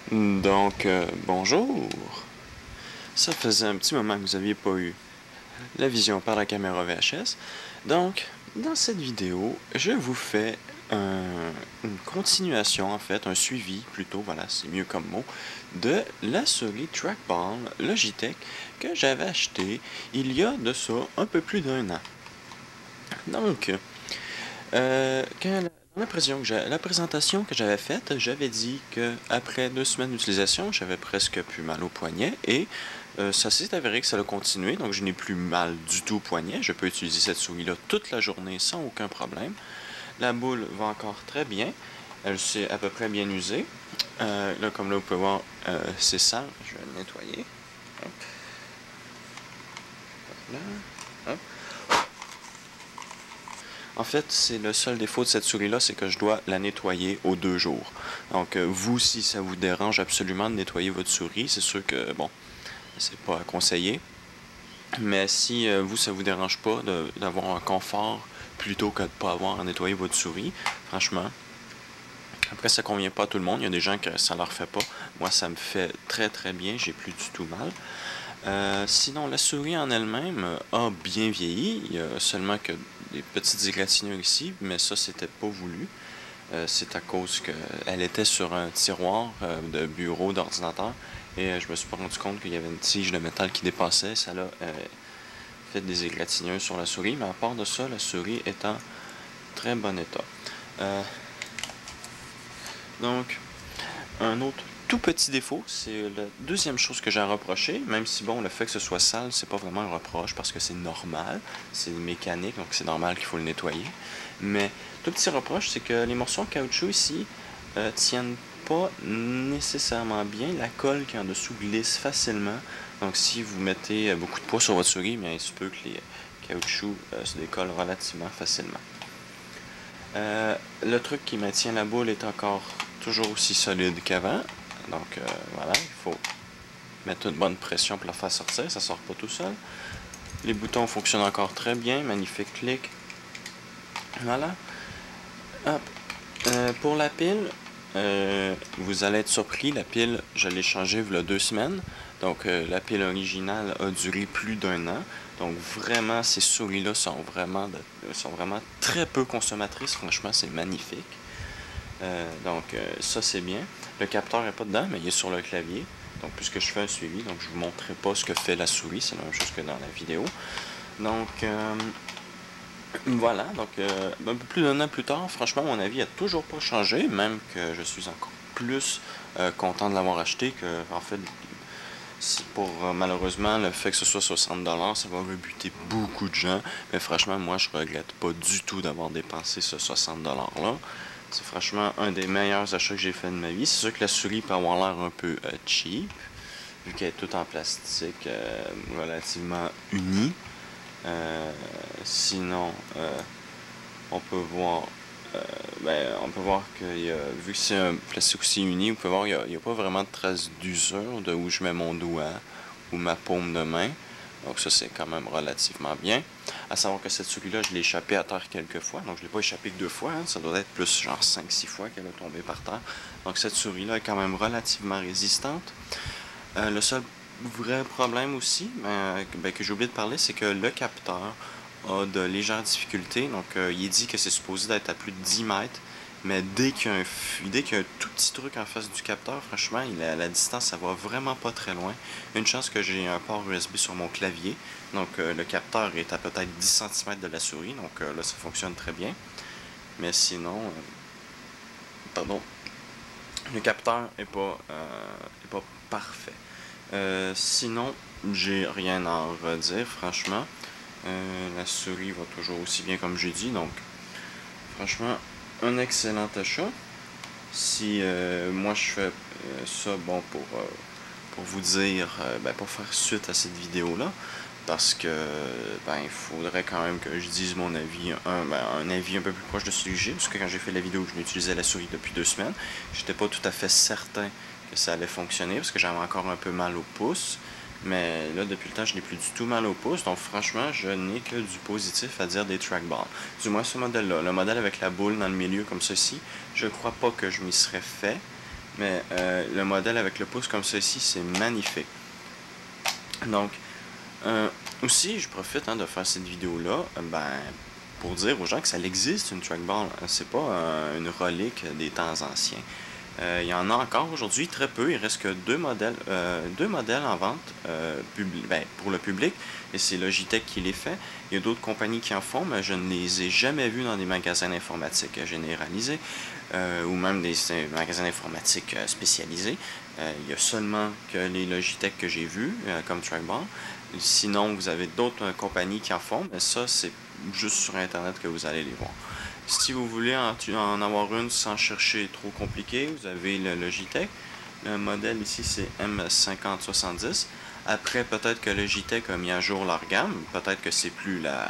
Bonjour. Ça faisait un petit moment que vous n'aviez pas eu la vision par la caméra VHS. Donc, dans cette vidéo, je vous fais une continuation, en fait, un suivi plutôt, voilà, c'est mieux comme mot, de la souris Trackball Logitech que j'avais acheté il y a de ça un peu plus d'un an. Donc, dans la présentation que j'avais faite, j'avais dit que après 2 semaines d'utilisation, j'avais presque plus mal au poignet et ça s'est avéré que ça a continué, donc je n'ai plus mal du tout au poignet. Je peux utiliser cette souris-là toute la journée sans aucun problème. La boule va encore très bien. Elle s'est à peu près bien usée. Là, comme là, vous pouvez voir, c'est sale. Je vais le nettoyer. Hop. Là. Hop. En fait, c'est le seul défaut de cette souris-là, c'est que je dois la nettoyer aux 2 jours. Donc, vous, si ça vous dérange absolument de nettoyer votre souris, c'est sûr que, bon, c'est pas à conseiller. Mais si vous, ça vous dérange pas d'avoir un confort plutôt que de pas avoir à nettoyer votre souris, franchement, après, ça convient pas à tout le monde. Il y a des gens que ça leur fait pas. Moi, ça me fait très très bien. J'ai plus du tout mal. Sinon, la souris en elle-même a bien vieilli. Il y a seulement que des petites égratignures ici, mais ça, c'était pas voulu. C'est à cause qu'elle était sur un tiroir de bureau d'ordinateur et je me suis pas rendu compte qu'il y avait une tige de métal qui dépassait. Ça a fait des égratignures sur la souris, mais à part de ça, la souris est en très bon état. Donc, un autre tout petit défaut, c'est la deuxième chose que j'ai à reprocher, même si bon, le fait que ce soit sale, c'est pas vraiment un reproche parce que c'est normal, c'est mécanique, donc c'est normal qu'il faut le nettoyer. Mais tout petit reproche, c'est que les morceaux en caoutchouc ici tiennent pas nécessairement bien. La colle qui est en dessous glisse facilement. Donc si vous mettez beaucoup de poids sur votre souris, bien, il se peut que les caoutchoucs se décollent relativement facilement. Le truc qui maintient la boule est encore toujours aussi solide qu'avant. Donc voilà, il faut mettre une bonne pression pour la faire sortir, ça sort pas tout seul. Les boutons fonctionnent encore très bien, magnifique clic. Voilà. Hop. Pour la pile, vous allez être surpris, la pile, je l'ai changée il y a 2 semaines. Donc la pile originale a duré plus d'un an. Donc vraiment, ces souris-là sont vraiment très peu consommatrices. Franchement, c'est magnifique. Ça c'est bien. Le capteur n'est pas dedans, mais il est sur le clavier. Donc puisque je fais un suivi, donc je vous montrerai pas ce que fait la souris, c'est la même chose que dans la vidéo. Donc voilà, donc un peu plus d'un an plus tard, franchement mon avis a toujours pas changé, même que je suis encore plus content de l'avoir acheté que en fait pour malheureusement le fait que ce soit 60$, ça va rebuter beaucoup de gens, mais franchement moi je regrette pas du tout d'avoir dépensé ce 60$ là. C'est franchement un des meilleurs achats que j'ai fait de ma vie. C'est sûr que la souris peut avoir l'air un peu cheap, vu qu'elle est toute en plastique relativement unie. Sinon, on peut voir, que vu que c'est un plastique aussi uni, vous pouvez voir qu'il n'y a pas vraiment de traces d'usure de où je mets mon doigt ou ma paume de main. Donc ça, c'est quand même relativement bien. À savoir que cette souris-là, je l'ai échappée à terre quelques fois. Donc je ne l'ai pas échappée que 2 fois. Hein. Ça doit être plus genre 5-6 fois qu'elle est tombée par terre. Donc cette souris-là est quand même relativement résistante. Le seul vrai problème aussi que j'ai oublié de parler, c'est que le capteur a de légères difficultés. Donc il est dit que c'est supposé d'être à plus de 10 mètres. Mais dès qu'il y a un tout petit truc en face du capteur, franchement, la distance, ça va vraiment pas très loin. Une chance que j'ai un port USB sur mon clavier. Donc le capteur est à peut-être 10 cm de la souris. Donc là, ça fonctionne très bien. Mais sinon, pardon, le capteur est pas parfait. Sinon, j'ai rien à en redire, franchement. La souris va toujours aussi bien comme j'ai dit. Donc, franchement, un excellent achat. Si moi je fais ça pour vous dire, pour faire suite à cette vidéo-là, parce que il faudrait quand même que je dise mon avis, un avis un peu plus proche de celui que j'ai, parce que quand j'ai fait la vidéo, je n'utilisais la souris depuis 2 semaines, j'étais pas tout à fait certain que ça allait fonctionner, parce que j'avais encore un peu mal au pouce. Mais là, depuis le temps, je n'ai plus du tout mal au pouce. Donc, franchement, je n'ai que du positif à dire des trackballs. Du moins, ce modèle-là. Le modèle avec la boule dans le milieu comme ceci, je crois pas que je m'y serais fait. Mais le modèle avec le pouce comme ça ici, c'est magnifique. Donc, aussi, je profite de faire cette vidéo-là pour dire aux gens que ça existe une trackball. C'est pas une relique des temps anciens. Il y en a encore aujourd'hui, très peu. Il reste que deux modèles en vente pour le public, et c'est Logitech qui les fait. Il y a d'autres compagnies qui en font, mais je ne les ai jamais vus dans des magasins d'informatique généralisés ou même des magasins d'informatique spécialisés. Il y a seulement que les Logitech que j'ai vus comme trackball. Sinon, vous avez d'autres compagnies qui en font, mais ça, c'est juste sur Internet que vous allez les voir. Si vous voulez en avoir une sans chercher trop compliqué, vous avez le Logitech. Le modèle ici, c'est M5070. Après, peut-être que Logitech a mis à jour leur gamme. Peut-être que c'est plus la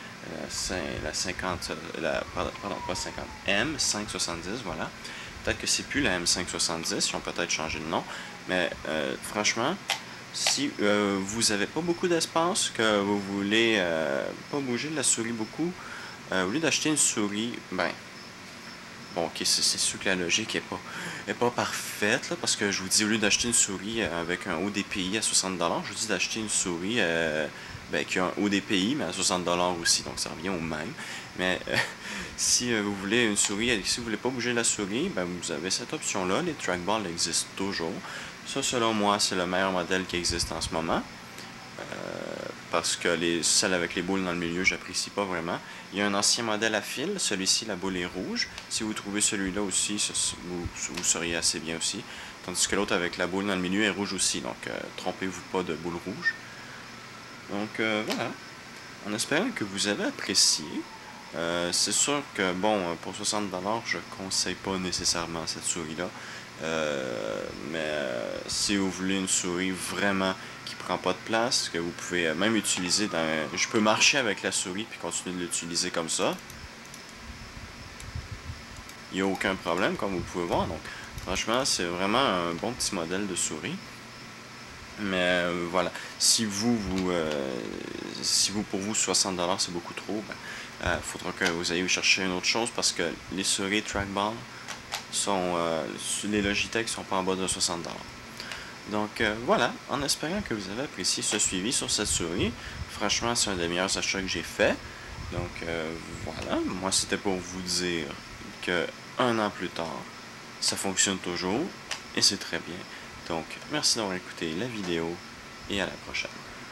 50, pardon, pas 50, M570, voilà. Peut-être que c'est plus la M570, ils ont peut-être changé de nom. Mais franchement, si vous n'avez pas beaucoup d'espace, que vous voulez pas bouger la souris beaucoup, au lieu d'acheter une souris, bon, ok, c'est sûr que la logique est pas parfaite, là, parce que je vous dis, au lieu d'acheter une souris avec un haut DPI à 60$, je vous dis d'acheter une souris qui a un haut DPI, mais à 60$ aussi, donc ça revient au même. Mais si vous voulez une souris, si vous voulez pas bouger la souris, vous avez cette option-là, les trackballs existent toujours. Ça, selon moi, c'est le meilleur modèle qui existe en ce moment. Parce que celles avec les boules dans le milieu, j'apprécie pas vraiment. Il y a un ancien modèle à fil, celui-ci, la boule est rouge. Si vous trouvez celui-là aussi, vous seriez assez bien aussi. Tandis que l'autre avec la boule dans le milieu est rouge aussi, donc trompez-vous pas de boule rouge. Donc voilà, en espérant que vous avez apprécié. C'est sûr que, bon, pour 60$, je conseille pas nécessairement cette souris-là. Mais si vous voulez une souris vraiment qui prend pas de place, que vous pouvez même utiliser je peux marcher avec la souris puis continuer de l'utiliser comme ça. Il n'y a aucun problème, comme vous pouvez voir. Donc, franchement, c'est vraiment un bon petit modèle de souris. Mais voilà, si pour vous 60$ c'est beaucoup trop, faudra que vous ayez chercher une autre chose parce que les souris trackball les Logitech sont pas en bas de 60$. Donc voilà, en espérant que vous avez apprécié ce suivi sur cette souris. Franchement, c'est un des meilleurs achats que j'ai fait. Donc voilà, moi c'était pour vous dire que un an plus tard, ça fonctionne toujours et c'est très bien. Donc merci d'avoir écouté la vidéo et à la prochaine.